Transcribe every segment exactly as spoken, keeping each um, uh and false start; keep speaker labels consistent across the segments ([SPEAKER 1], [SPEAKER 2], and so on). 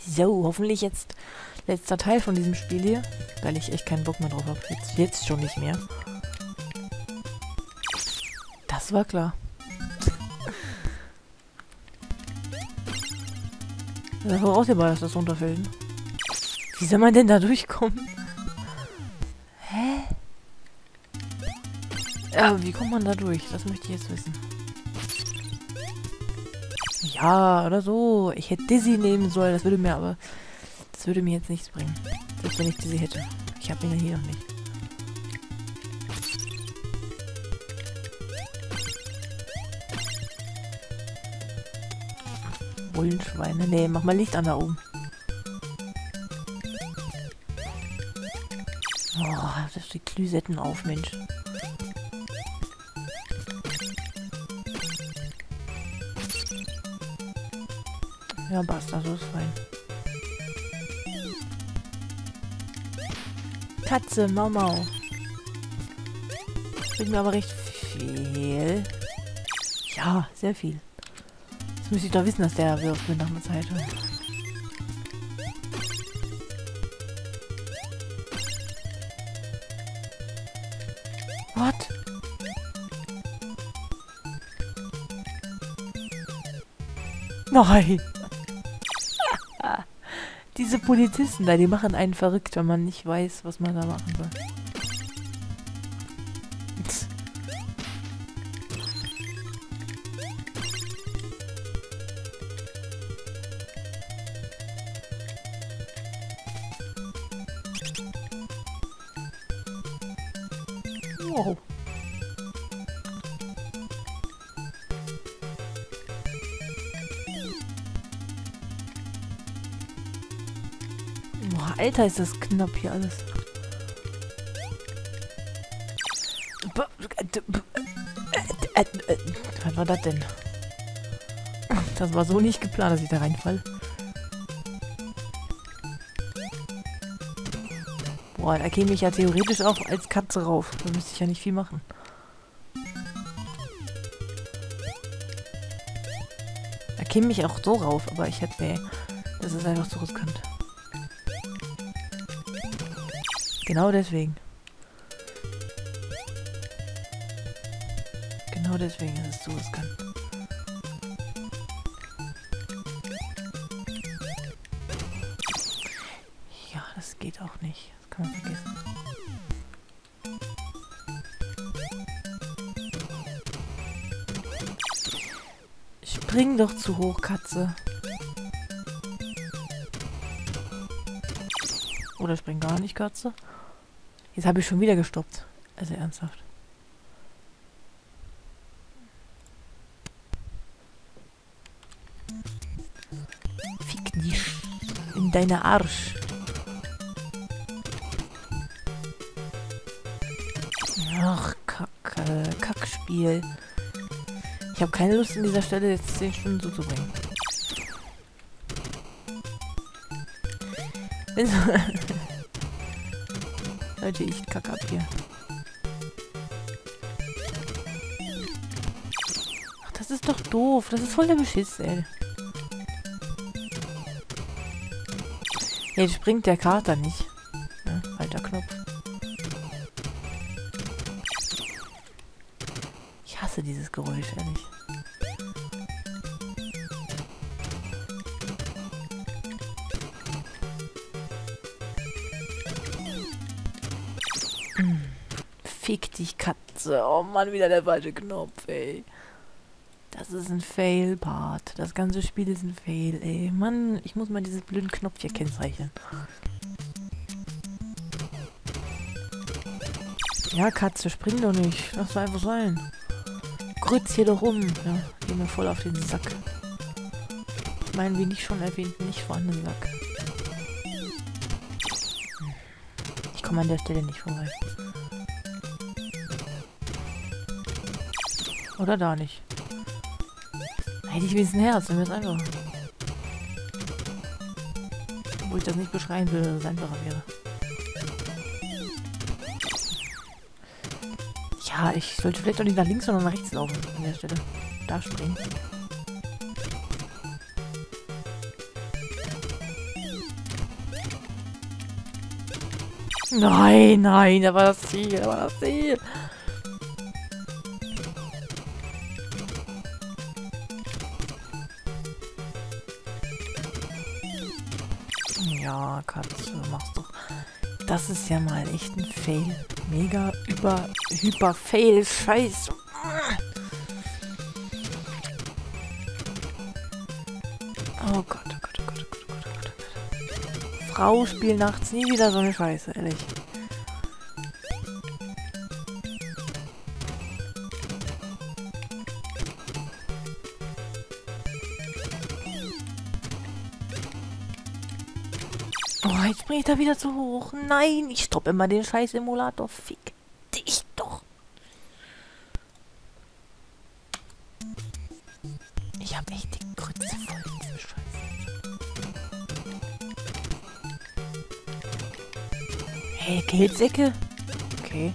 [SPEAKER 1] So, hoffentlich jetzt letzter Teil von diesem Spiel hier, weil ich echt keinen Bock mehr drauf habe. Jetzt, jetzt schon nicht mehr. Das war klar. Das war voraussehbar, dass das runterfällt. Wie soll man denn da durchkommen? Hä? Ja, wie kommt man da durch? Das möchte ich jetzt wissen. Ja, oder so. Ich hätte Dizzy nehmen sollen. Das würde mir aber... Das würde mir jetzt nichts bringen. Selbst wenn ich Dizzy hätte. Ich habe ihn ja hier noch nicht. Bullenschweine. Nee, mach mal Licht an da oben. Oh, das die Glühsetten auf, Mensch. Ja, basta, so ist fein. Katze, Mau Mau. Bringt mir aber recht viel. Ja, sehr viel. Jetzt müsste ich doch wissen, dass der wirft mit nach einer Zeit. What? Nein! Diese Polizisten da, die machen einen verrückt, wenn man nicht weiß, was man da machen soll. Wow. Boah, Alter, ist das knapp hier alles. Was war das denn? Das war so nicht geplant, dass ich da reinfalle. Boah, da käme ich ja theoretisch auch als Katze rauf. Da müsste ich ja nicht viel machen. Da käme ich auch so rauf, aber ich hätte... Nee, das ist einfach zu riskant. Genau deswegen. Genau deswegen ist es zu riskant. Ja, das geht auch nicht. Das kann man vergessen. Spring doch zu hoch, Katze. Oder spring gar nicht, Katze. Jetzt habe ich schon wieder gestoppt. Also ernsthaft. Fick dich in deine Arsch. Ach, Kacke. Kackspiel. Ich habe keine Lust, in dieser Stelle jetzt zehn Stunden zuzubringen. Leute, ich kacke ab hier. Ach, das ist doch doof. Das ist voll der Beschiss, ey. Jetzt springt der Kater nicht. Ja, alter Knopf. Ich hasse dieses Geräusch, ehrlich. Fick dich, Katze. Oh Mann, wieder der falsche Knopf, ey. Das ist ein Fail-Part. Das ganze Spiel ist ein Fail, ey. Mann, ich muss mal dieses blöden Knopf hier kennzeichnen. Ja, Katze, spring doch nicht. Lass doch einfach sein. Grütz hier doch rum. Ja, geh mir voll auf den Sack. Ich meine, wie nicht schon erwähnt, nicht vorhandenen Sack. Ich komme an der Stelle nicht vorbei. Oder da nicht. Hätte ich wenigstens ein Herz, dann wäre es einfach. Obwohl ich das nicht beschreien will, dass es einfacher wäre. Ja, ich sollte vielleicht auch nicht nach links, sondern nach rechts laufen an der Stelle. Da springen. Nein, nein, da war das Ziel, da war das Ziel. Ja, Katze, mach's doch. Das ist ja mal echt ein Fail. Mega über hyper Fail. Scheiße. Oh Gott, oh Gott, oh Gott, oh Gott, oh Gott, oh Gott, oh Gott. Frau spielt nachts nie wieder so eine Scheiße, ehrlich. Oh, jetzt bring ich da wieder zu hoch. Nein, ich stoppe immer den scheiß Emulator. Fick dich doch. Ich hab echt die Grütze voll in diesem Scheiß. Hey, Geldsäcke? Okay.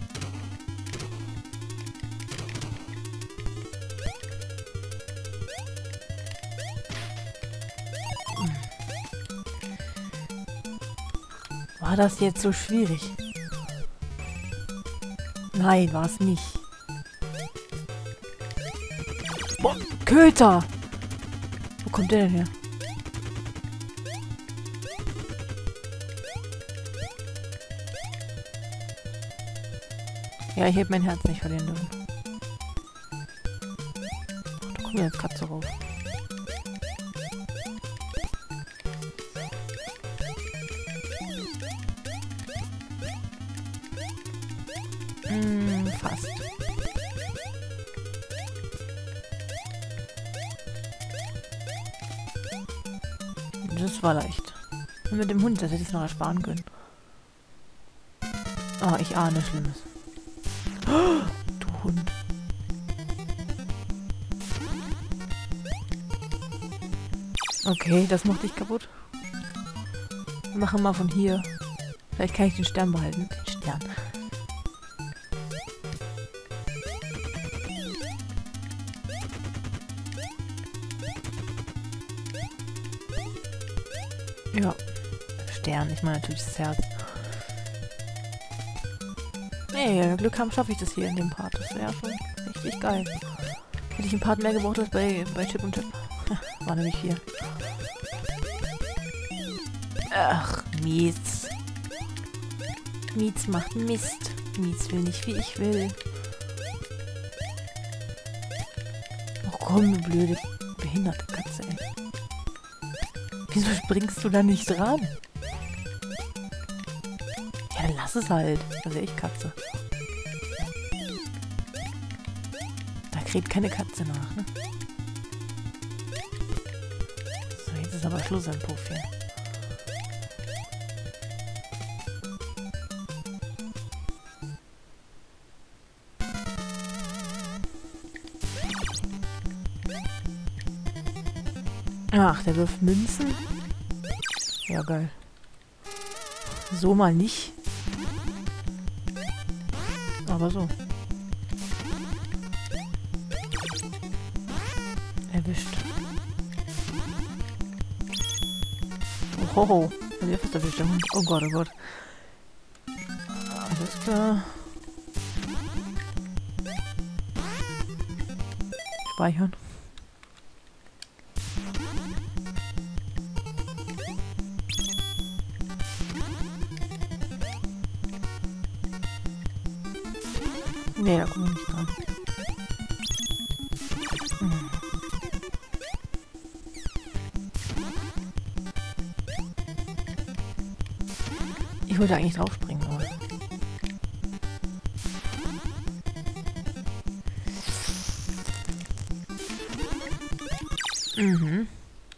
[SPEAKER 1] War das jetzt so schwierig? Nein, war es nicht. Boah, Köter! Wo kommt der denn her? Ja, ich hätte mein Herz nicht verlieren dürfen. Ach, da kommt jetzt Katze rauf. Hm, fast. Das war leicht. Und mit dem Hund, das hätte ich noch ersparen können. Oh, ich ahne Schlimmes. Oh, du Hund. Okay, das macht dich kaputt. Wir machen mal von hier. Vielleicht kann ich den Stern behalten. Den Stern. Ja, Stern. Ich meine natürlich das Herz. Ey, Glück haben, schaffe ich das hier in dem Part. Das wäre schon richtig geil. Hätte ich einen Part mehr gebraucht als bei, bei Chip und Chip. War nämlich hier. Ach, Mies. Mies macht Mist. Mies will nicht, wie ich will. Oh komm, du blöde, behinderte Katze, ey. Wieso springst du da nicht dran? Ja, dann lass es halt. Also ich Katze. Da kräht keine Katze nach, ne? So, jetzt ist aber Schluss am Puff hier. Ach, der wirft Münzen? Ja, geil. So mal nicht. Aber so. Erwischt. Ohoho. Also er fast erwischt, der Hund. Oh Gott, oh Gott. Alles klar. Speichern. Nee, da kommen wir nicht dran. Hm. Ich wollte eigentlich draufspringen, aber... Mhm.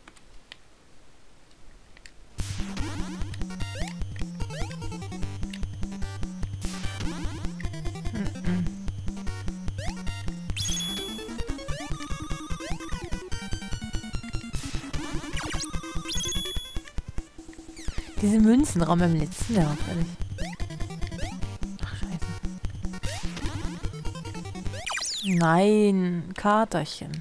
[SPEAKER 1] Diese Münzenraum im letzten, der war fertig. Ach, scheiße. Nein, Katerchen.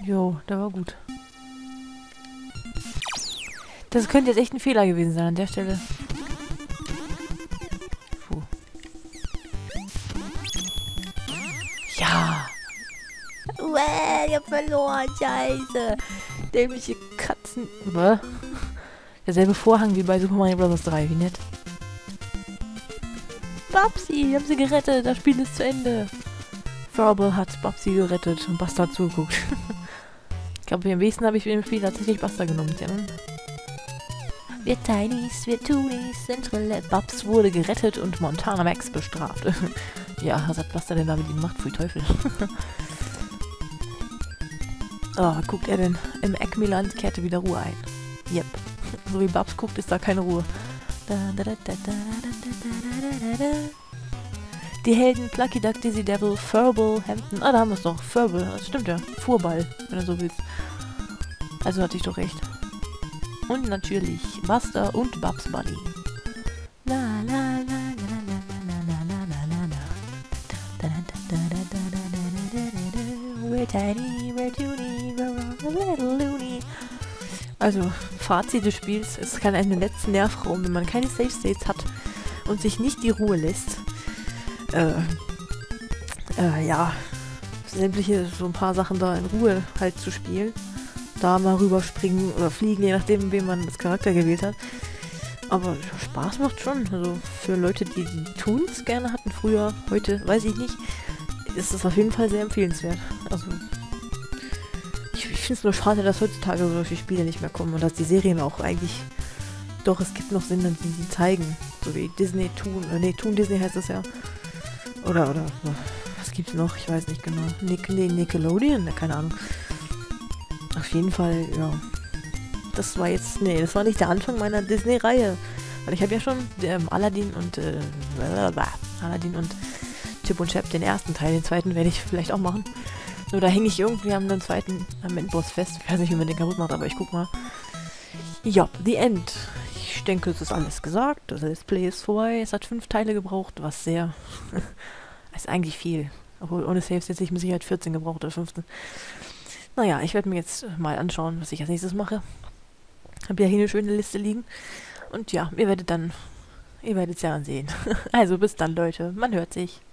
[SPEAKER 1] Jo, der war gut. Das könnte jetzt echt ein Fehler gewesen sein an der Stelle. Puh. Ja. Uäh, ich hab verloren, scheiße. Dämliche Katzen. Bäh. Derselbe Vorhang wie bei Super Mario Bros. drei, wie nett. Babsi, wir haben sie gerettet, das Spiel ist zu Ende. Furble hat Babsi gerettet und Buster hat zugeguckt. Ich glaube, am wenigsten habe ich im Spiel tatsächlich Buster genommen. Ja, ne? Wir Tinys, wir Toonies sind relent. Babs wurde gerettet und Montana Max bestraft. Ja, was hat Buster denn da mit ihm gemacht? Pfui Teufel. Oh, was guckt er denn? Im Acmeland kehrte wieder Ruhe ein. Yep. So wie Babs guckt, ist da keine Ruhe. Die Helden Plucky Duck, Dizzy Devil, Furble, Hampton. Ah, da haben wir es doch. Furble, das stimmt ja. Fuhrball, wenn du so willst. Also hatte ich doch recht. Und natürlich Buster und Babs Buddy. La la la la la la la la la la. We're tiny, we're toony, we're a little loony. Also, Fazit des Spiels, es kann einen letzten Nervraum, wenn man keine Safe States hat und sich nicht die Ruhe lässt. Äh, äh, ja, sämtliche, so ein paar Sachen da in Ruhe halt zu spielen. Da mal rüberspringen oder fliegen, je nachdem, wem man das Charakter gewählt hat. Aber Spaß macht schon. Also für Leute, die die Toons gerne hatten früher, heute, weiß ich nicht, ist es auf jeden Fall sehr empfehlenswert. Also ich, ich finde es nur schade, dass heutzutage solche Spiele nicht mehr kommen und dass die Serien auch eigentlich, doch, es gibt noch Sinn, dass sie sie zeigen. So wie Disney Toon, äh, nee, Toon Disney heißt es ja. Oder, oder, was gibt's noch? Ich weiß nicht genau. Nick, nee, Nickelodeon? Keine Ahnung. Auf jeden Fall, ja. Das war jetzt, nee, das war nicht der Anfang meiner Disney-Reihe. Weil ich habe ja schon ähm, Aladdin und, äh, Aladdin und Chip und Chap, den ersten Teil. Den zweiten werde ich vielleicht auch machen. Nur da hänge ich irgendwie am zweiten, am Endboss fest. Ich weiß nicht, wie man den kaputt macht, aber ich guck mal. Ja, The End. Ich denke, es ist alles gesagt. Das Let's Play ist vorbei. Es hat fünf Teile gebraucht, was sehr... ist eigentlich viel. Obwohl ohne Saves hätte ich mit Sicherheit vierzehn gebraucht oder fünfzehn. Naja, ich werde mir jetzt mal anschauen, was ich als nächstes mache. Habe ja hier eine schöne Liste liegen. Und ja, ihr werdet dann... Ihr werdet es ja dann sehen. Also bis dann, Leute. Man hört sich.